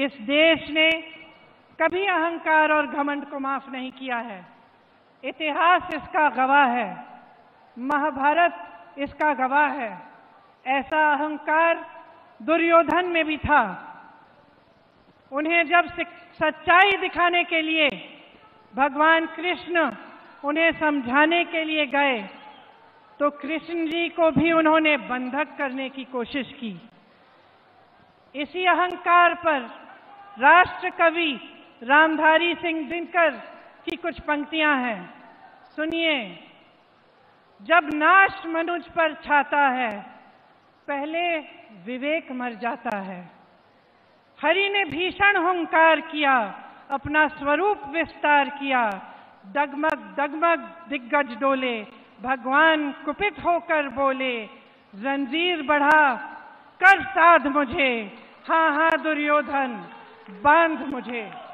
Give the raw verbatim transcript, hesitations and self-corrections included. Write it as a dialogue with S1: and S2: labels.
S1: इस देश ने कभी अहंकार और घमंड को माफ नहीं किया है। इतिहास इसका गवाह है, महाभारत इसका गवाह है। ऐसा अहंकार दुर्योधन में भी था। उन्हें जब सच्चाई दिखाने के लिए भगवान कृष्ण उन्हें समझाने के लिए गए तो कृष्ण जी को भी उन्होंने बंधक करने की कोशिश की। इसी अहंकार पर राष्ट्र कवि रामधारी सिंह दिनकर की कुछ पंक्तियां हैं, सुनिए। जब नाश मनुष्य पर छाता है, पहले विवेक मर जाता है। हरि ने भीषण हुंकार किया, अपना स्वरूप विस्तार किया। डगमग डगमग दिग्गज डोले, भगवान कुपित होकर बोले, जंजीर बढ़ा कर साध मुझे, हाँ हाँ दुर्योधन बांध मुझे।